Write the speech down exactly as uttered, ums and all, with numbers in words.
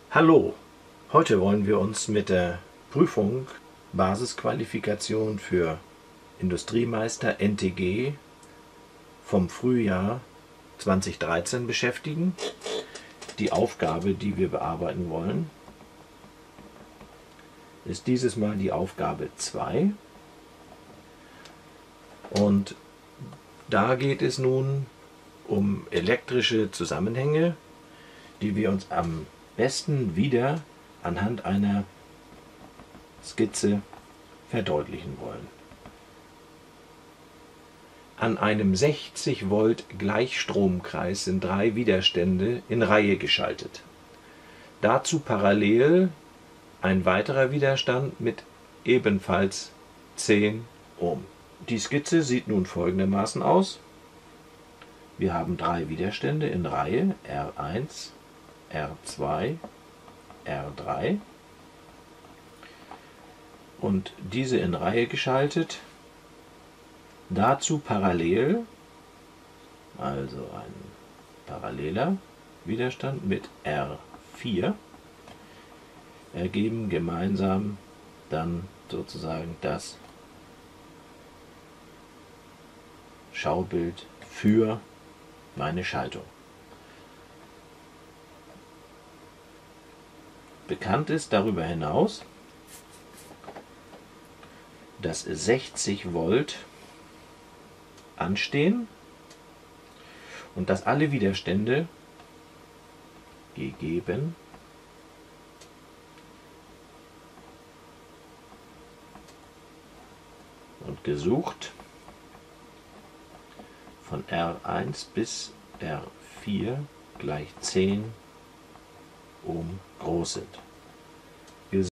Hallo, heute wollen wir uns mit der Prüfung Basisqualifikation für Industriemeister N T G vom Frühjahr zweitausenddreizehn beschäftigen. Die Aufgabe, die wir bearbeiten wollen, ist dieses Mal die Aufgabe zwei. Und da geht es nun um elektrische Zusammenhänge, die wir uns am besten wieder anhand einer Skizze verdeutlichen wollen. An einem sechzig Volt Gleichstromkreis sind drei Widerstände in Reihe geschaltet. Dazu parallel ein weiterer Widerstand mit ebenfalls zehn Ohm. Die Skizze sieht nun folgendermaßen aus. Wir haben drei Widerstände in Reihe, R eins, R zwei, R drei, und diese in Reihe geschaltet. Dazu parallel, also ein paralleler Widerstand mit R vier, ergeben gemeinsam dann sozusagen das Schaubild für meine Schaltung. Bekannt ist darüber hinaus, dass sechzig Volt anstehen und dass alle Widerstände gegeben und gesucht von R eins bis R vier gleich zehn Ohm groß sind.